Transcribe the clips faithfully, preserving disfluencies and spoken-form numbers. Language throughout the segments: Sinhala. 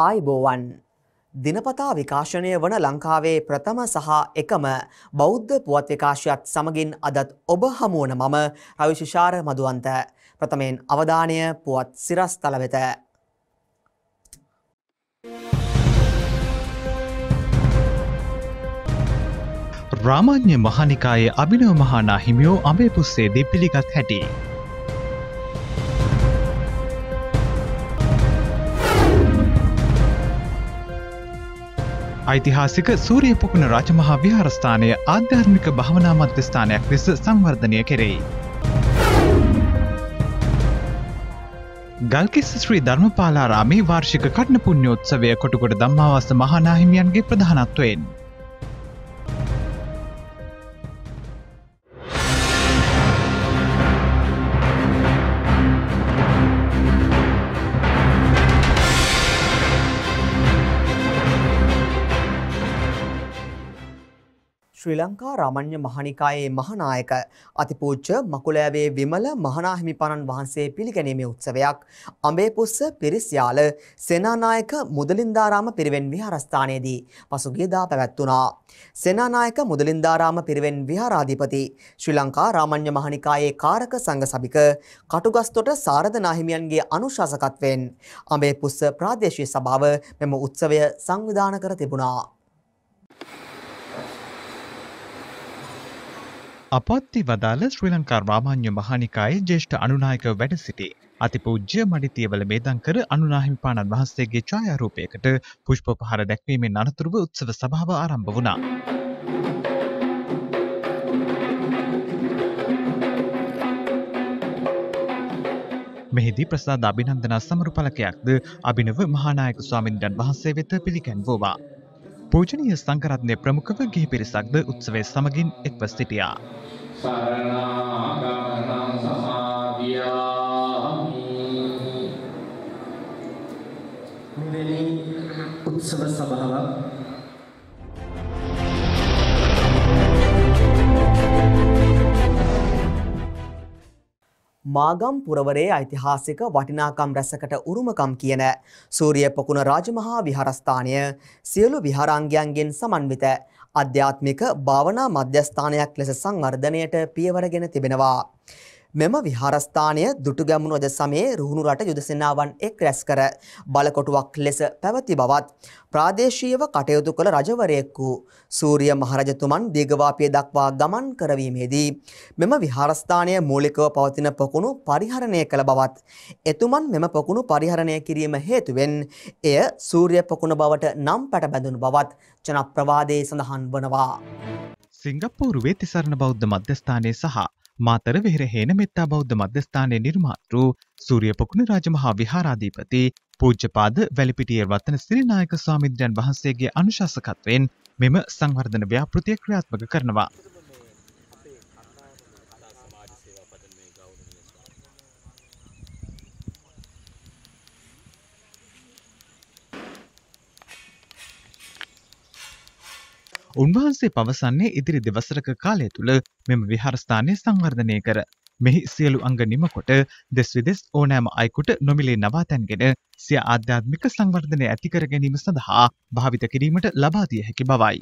ආයුබෝවන් දිනපතා විකාශනය වන ලංකාවේ ප්‍රථම සහ එකම බෞද්ධ පුවත් විකාශයත් සමගින් අදත් ඔබ හමුවන මම රවිශිෂාර මදුවන්ත. ප්‍රථමයෙන් අවධානය පුවත් සිරස්තල වෙත. රාමාන්‍ය මහානිකායේ අභිනව මහානා හිමියෝ අඹේපුස්සේදී පිළිගත් හැටි. ඓතිහාසික සූරිය පොකුණ රාජමහා විහාරස්ථානය ආධ්‍යාත්මික භාවනා මධ්‍යස්ථානයක් ලෙස සංවර්ධනය කෙරෙයි. ගල්කිස්ස ශ්‍රී ධර්මපාලාරාමේ වාර්ෂික කඨින පුණ්‍යෝත්සවය කොටුගොඩ ධම්මාවාස මහානා හිමියන්ගේ ප්‍රධානත්වයෙන් ශ්‍රී ලංකා රාමඤ්ඤ මහානිකායේ මහානායක අතිපූජ්‍ය මකුලෑවේ විමල මහානාහිමිපාණන් වහන්සේ පිළිගැනීමේ උත්සවයක් අඹේපුස්ස පිරිස්යාල සේනානායක මුදලින්දාරාම පිරිවෙන් විහාරස්ථානයේදී පසුගියදා පැවැත්වුණා. සේනානායක මුදලින්දාරාම පිරිවෙන් විහාරාධිපති ශ්‍රී ලංකා රාමඤ්ඤ මහානිකායේ කාරක සංඝ සභික කටුගස්තොට සාරද නාහිමියන්ගේ අනුශාසකත්වයෙන් අඹේපුස්ස ප්‍රාදේශීය සභාව මෙම උත්සවය සංවිධානය කර තිබුණා. අපත්ති වදාළ ශ්‍රී ලංකා රාමඤ්ඤ මහානිකායේ ජ්‍යෙෂ්ඨ අනුනායක වැඩ සිටි අතිපූජ්‍ය මඩිතියවල මේදංකර අනුනාහිමිපාණන් වහන්සේගේ ඡායාරූපයකට පුෂ්පෝපහාර දැක්වීමෙන් අනතුරුව උත්සව සභාව ආරම්භ වුණා. මෙහිදී ප්‍රසාද අභිනන්දනා සමරු පළකයක්ද අභිනව මහානායක ස්වාමින්වයන් වහන්සේ වෙත පිළිගැන්වුවා. පූජනීය සංඝරත්නයේ ප්‍රමුඛව ගිහි පිරිසක්ද උත්සවයේ සමගින් එක්ව සිටියා. සරණාගමනං සමාදියාමි. මෙවැනි උත්සව සභාවක් මාගම් පුරවරේ ඓතිහාසික වටිනාකම් රැසකට උරුමකම් කියන සූරිය පොකුණ රාජමහා විහාරස්ථානය සියලු විහාරාංගයන්ගෙන් සමන්විත අධ්‍යාත්මික භාවනා මධ්‍යස්ථානයක් ලෙස සංවර්ධනයට පියවරගෙන තිබෙනවා. මෙම විහාරස්ථානය දුටුගැමුණු රජ සමයේ රුහුණු රට යුද සේනාවන් එක් රැස් කර බලකොටුවක් ලෙස පැවති බවත් ප්‍රාදේශීයව කටයුතු කළ රජවරයෙකු සූරිය මහරජතුමන් දීඝවාපිය දක්වා ගමන් කරවීමේදී මෙම විහාරස්ථානය මූලිකව පවතින පොකුණු පරිහරණය කළ බවත් එතුමන් මෙම පොකුණු පරිහරණය කිරීම හේතුවෙන් එය සූරිය පොකුණ බවට නම් පැට බැඳුණු බවත් ජනප්‍රවාදයේ සඳහන් වනවා. සිංගප්පූරුවේ තිසරණ බෞද්ධ මධ්‍යස්ථානයේ සහ මාතර වෙහෙර හේනමෙත්තා බෞද්ධ මධ්‍යස්ථානයේ නිර්මාතෘ සූරිය පොකුණ රාජමහා විහාරාධිපති පූජ්‍යපාද වැලිපිටිය රතන සිරිනායක ස්වාමීන් වහන්සේගේ අනුශාසකත්වයෙන් මෙම සංවර්ධන ව්‍යාපෘතිය ක්‍රියාත්මක කරනවා. උන්වහන්සේ පවසන්නේ ඉදිරි දෙවසරක කාලය තුළ මෙම විහාරස්ථානය සංවර්ධනය කර මෙහි සියලු අංග නිමකොට දෙස් විදෙස් ඕනෑම අයෙකුට නොමිලේ නවාතැන්ගෙන සිය ආධ්‍යාත්මික සංවර්ධනය ඇති කර ගැනීම සඳහා භාවිත කිරීමට ලබා දිය හැකි බවයි.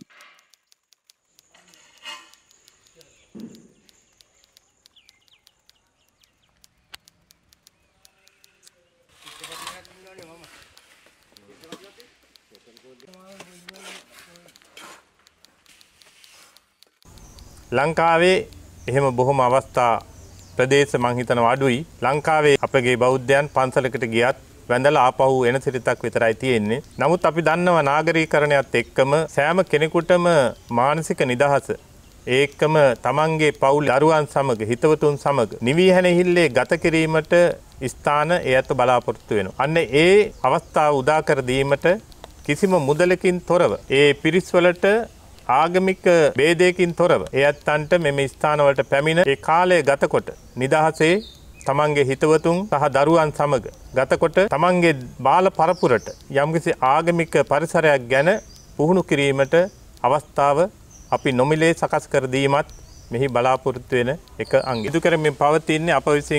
ලංකාවේ එහෙම බොහොම අවස්ථා ප්‍රදේශ මං හිතනවා අඩුයි. ලංකාවේ අපගේ බෞද්ධයන් පන්සලකට ගියත් වැඳලා ආපහු එන සිරිතක් විතරයි තියෙන්නේ. නමුත් අපි දන්නවා නාගරීකරණයත් එක්කම සෑම කෙනෙකුටම මානසික නිදහස ඒකම තමන්ගේ පවුල් දරුවන් සමග හිතවතුන් සමග නිවිහැනහිල්ලේ ගත කිරීමට ස්ථාන එයත් බලාපොරොත්තු වෙනවා. අන්න ඒ අවස්ථාව උදා කර දීමට කිසිම මුදලකින් තොරව ඒ පිරිස්වලට ආගමික ભેදයකින් තොරව එයත්න්ට මෙම ස්ථානවලට පැමිණ ඒ කාලය ගතකොට නිදහසේ තමන්ගේ හිතවතුන් සහ දරුවන් සමග ගතකොට තමන්ගේ බාල පරපුරට යම්කිසි ආගමික පරිසරයක් ගැන පුහුණු කිරීමට අවස්ථාව අපි නොමිලේ සකස් කර දීමත් මෙහි බලාපොරොත්තු වෙන එක අංගය. ඉදු කරමින් පවතින්නේ අප විසින්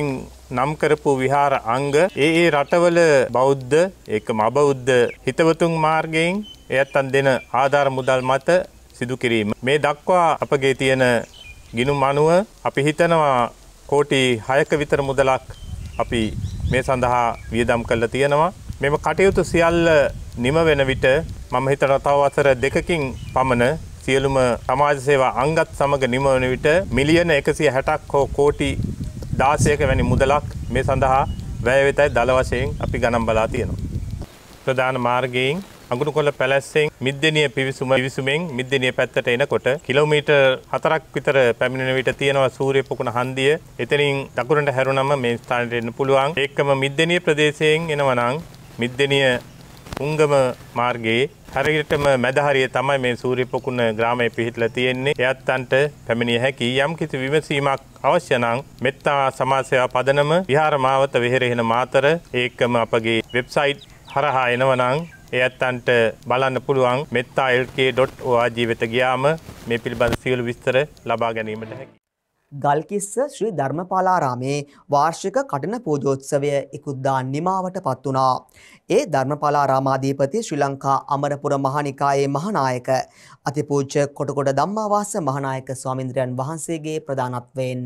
නම් කරපු විහාර අංග ඒ ඒ රටවල බෞද්ධ ඒකම අබෞද්ධ හිතවතුන් මාර්ගයෙන් එයත්න් දෙන ආධාර මුදල් මත සිදු කිරීම. මේ දක්වා අපගේ තියෙන ගිණුම් අනුව අපි හිතනවා කෝටි හයක විතර මුදලක් අපි මේ සඳහා වියදම් කරලා තියෙනවා. මෙම කටයුතු සියල්ල නිම වෙන විට මම හිතනවා තව වසර දෙකකින් පමණ සියලුම සමාජ සේවා අංගත් සමග නිම වන විට මිලියන එකසිය හැටක් හෝ කෝටි දාසයක වැනි මුදලක් මේ සඳහා වැය වෙතයි දල වශයෙන් අපි ගණන් බලා තියෙනවා. ප්‍රධාන මාර්ගයෙන් අඟුරුකොළ පැලැස්සෙන් මිද්දෙනිය පිවිසුම පිවිසුමෙන් මිද්දෙනිය පැත්තට එනකොට කිලෝමීටර් හතරක් විතර පැමිණෙන විට තියෙනවා සූර්ය පොකුණ හන්දිය. එතනින් දකුණට හැරුණම මේ ස්ථානයට එන්න පුළුවන්. ඒකම මිද්දෙනිය ප්‍රදේශයෙන් එනවා නම් මිද්දෙනිය උංගම මාර්ගයේ හරියටම මැද හරිය තමයි මේ සූර්ය පොකුණ ග්‍රාමයේ පිහිටලා තියෙන්නේ. එයත්න්ට පැමිණිය හැකි යම් කිසි විමසීමක් අවශ්‍ය නම් මෙත්තා සමාජ සේවා පදනම විහාර මාවත වෙහෙරෙන මාතර ඒකම අපගේ වෙබ්සයිට් හරහා එනවනම් එයත්න්ට බලන්න පුළුවන් metta l k dot org වෙත ගියාම මේ පිළිබඳ සියලු විස්තර ලබා ගැනීමට හැකියි. ගල්කිස්ස ශ්‍රී ධර්මපාලාරාමේ වාර්ෂික කඨින පූජෝත්සවය ඉකුද්දා නිමාවට පත් වුණා. ඒ ධර්මපාලාරාමාධිපති ශ්‍රී ලංකා අමරපුර මහානිකායේ මහානායක අතිපූජ්‍ය කොටකොඩ ධම්මාවාස මහානායක ස්වාමීන්ද්‍රයන් වහන්සේගේ ප්‍රධානත්වයෙන්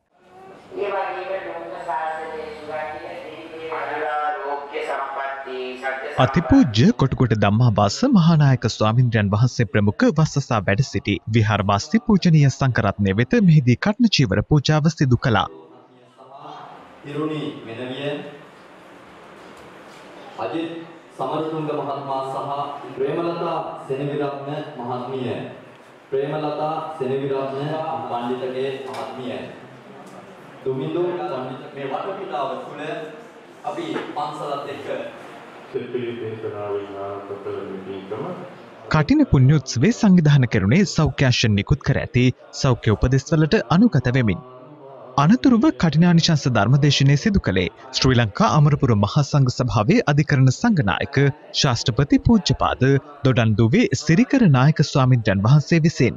අතිපූජ්‍ය කොටකොට ධම්මාවාස මහානායක ස්වාමීන්ද්‍රයන් වහන්සේ ප්‍රමුඛ වස්සසා වැඩ සිටි විහාරවාසී පූජනීය සංඝරත්නය වෙත මෙහිදී කඨින චීවර පූජාව සිදු කළා. ඉරුණි වෙනවිය අජිත් සමරතුංග මහත්මයා සහ ප්‍රේමලතා සෙනවිරත්න මහත්මිය ප්‍රේමලතා සෙනවිරත්න පඬිතගේ මහත්මිය දුමින්දු පඬිත මේ වටපිටාව තුළ අපි පන්සලත් එක්ක කඨින පුණ්‍යෝත්සවයේ සංවිධානය කෙරුණේ සෞඛ්‍යාශන නිකුත් කර ඇති සෞඛ්‍ය උපදෙස්වලට අනුගත වෙමින්. අනතුරුව කඨිනානිශංස ධර්මදේශනය සිදු කළේ ශ්‍රී ලංකා අමරපුර මහා සංඝ සභාවේ අධිකරණ සංඝනායක ශාස්ත්‍රපති පූජ්‍යපාද දොඩන්දුවේ සිරිකර නායක ස්වාමීන්ද්‍රයන් වහන්සේ විසින්.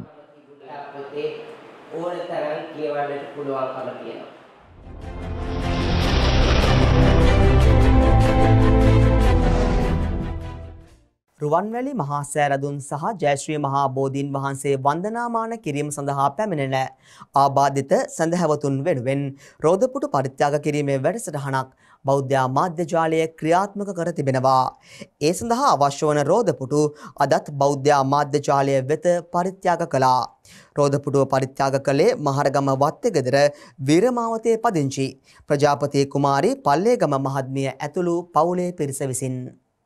රුවන්වැලි මහා සෑරදුන් සහ ජයශ්‍රී මහා බෝධීන් වහන්සේ වන්දනාමාන කිරීම සඳහා පැමිණෙන ආබාධිත සැදැහැවතුන් වෙනුවෙන් රෝදපුටු පරිත්‍යාග කිරීමේ වැඩසටහනක් බෞද්ධ මාධ්‍ය ජාලය ක්‍රියාත්මක කර තිබෙනවා. ඒ සඳහා අවශ්‍ය වන රෝදපුටු අදත් බෞද්ධ මාධ්‍ය ජාලය වෙත පරිත්‍යාග කළා. රෝදපුටුව පරිත්‍යාග කළේ මහරගම වත්තේගෙදර වීරමාවතේ පදිංචි ප්‍රජාපති කුමාරී පල්ලේගම මහත්මිය ඇතුළු පවුලේ පිරිස විසින්.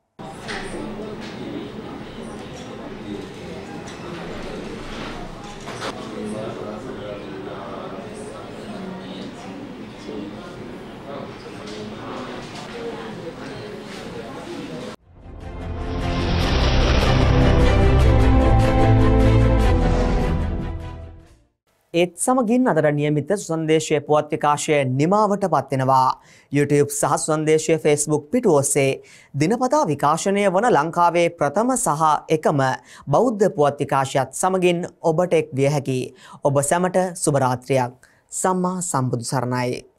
ඒත් සමගින් අදට නියමිත සුසන්දේශය පුවත් විකාශය නිමාවට පත්වෙනවා. YouTube සහ සුසන්දේශය Facebook පිටු ඔස්සේ දිනපතා විකාශනය වන ලංකාවේ ප්‍රථම සහ එකම බෞද්ධ පුවත් විකාශයත් සමගින් ඔබට එක් විය හැකි. ඔබ සැමට සුබ රාත්‍රියක්. සම්මා සම්බුදු සරණයි.